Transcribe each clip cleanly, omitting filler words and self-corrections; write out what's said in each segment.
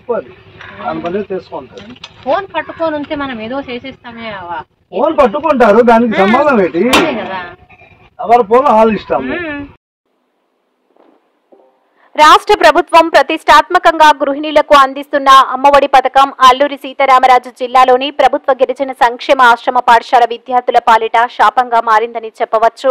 తప్పది దాని పని తీసుకుంటారు. ఫోన్ పట్టుకొని ఉంటే మనం ఏదో చేసేస్తామే. ఫోన్ పట్టుకుంటారు, దానికి సంబంధం ఏంటి? ఎవరి ఫోన్ వాళ్ళ ఇష్టం. రాష్ట్ర ప్రభుత్వం ప్రతిష్టాత్మకంగా గృహిణులకు అందిస్తున్న అమ్మఒడి పథకం అల్లూరి సీతారామరాజు జిల్లాలోని ప్రభుత్వ గిరిజన సంక్షేమ ఆశ్రమ పాఠశాల విద్యార్థుల పాలిట శాపంగా మారిందని చెప్పవచ్చు.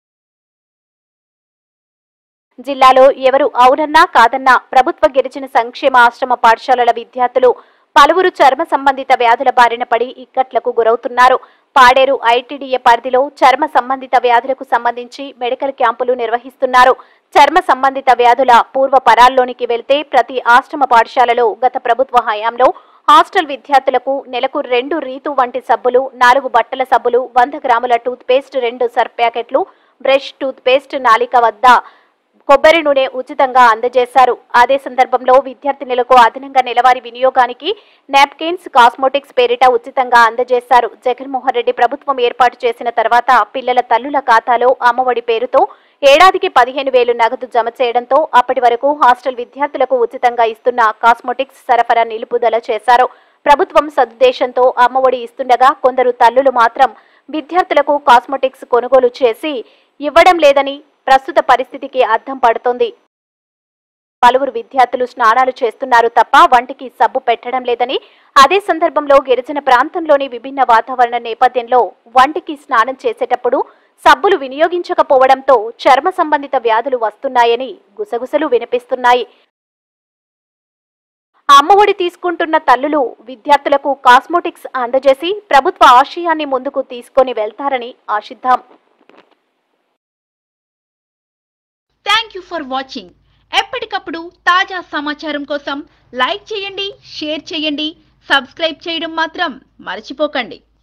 జిల్లాలో ఎవరు అవునన్నా కాదన్నా ప్రభుత్వ గిరిజన సంక్షేమ ఆశ్రమ పాఠశాలల విద్యార్థులు పలువురు చర్మ సంబంధిత వ్యాధుల బారిన పడి ఇక్కట్లకు గురవుతున్నారు. పాడేరు ఐటీడీఏ పరిధిలో చర్మ సంబంధిత వ్యాధులకు సంబంధించి మెడికల్ క్యాంపులు నిర్వహిస్తున్నారు. చర్మ సంబంధిత వ్యాధుల పూర్వ పరాల్లోనికి వెళ్తే ప్రతి ఆశ్రమ పాఠశాలలో గత ప్రభుత్వ హయాంలో హాస్టల్ విద్యార్థులకు నెలకు 2 రీతు వంటి సబ్బులు, 4 బట్టల సబ్బులు, 100 గ్రాముల టూత్ పేస్ట్, 2 సర్ఫ్ ప్యాకెట్లు, బ్రష్, టూత్ పేస్ట్, నాలిక వద్ద కొబ్బరి నూనె ఉచితంగా అందజేశారు. అదే సందర్భంలో విద్యార్థినులకు అదనంగా నెలవారీ వినియోగానికి నాప్కిన్స్, కాస్మోటిక్స్ పేరిట ఉచితంగా అందజేశారు. జగన్మోహన్ రెడ్డి ప్రభుత్వం ఏర్పాటు చేసిన తర్వాత పిల్లల తల్లుల ఖాతాలో అమ్మఒడి పేరుతో ఏడాదికి 15,000 నగదు జమ చేయడంతో అప్పటి వరకు హాస్టల్ విద్యార్థులకు ఉచితంగా ఇస్తున్న కాస్మోటిక్స్ సరఫరా నిలుపుదల చేశారు. ప్రభుత్వం సదుద్దేశంతో అమ్మఒడి ఇస్తుండగా కొందరు తల్లులు మాత్రం విద్యార్థులకు కాస్మోటిక్స్ కొనుగోలు చేసి ఇవ్వడం లేదని ప్రస్తుత పరిస్థితికి అద్దం పడుతోంది. పలువురు విద్యార్థులు స్నానాలు చేస్తున్నారు తప్ప వంటికి సబ్బు పెట్టడం లేదని, అదే సందర్భంలో గిరిజన ప్రాంతంలోని విభిన్న వాతావరణ నేపథ్యంలో వంటికి స్నానం చేసేటప్పుడు సబ్బులు వినియోగించకపోవడంతో చర్మ సంబంధిత వ్యాధులు వస్తున్నాయని గుసగుసలు వినిపిస్తున్నాయి. అమ్మఒడి తీసుకుంటున్న తల్లులు విద్యార్థులకు కాస్మోటిక్స్ అందజేసి ప్రభుత్వ ఆశయాన్ని ముందుకు తీసుకొని వెళ్తారని ఆశిద్దాం. Thank you for watching. ఎప్పటికప్పుడు తాజా సమాచారం కోసం లైక్ చేయండి, షేర్ చేయండి, సబ్స్క్రైబ్ చేయడం మాత్రం మర్చిపోకండి.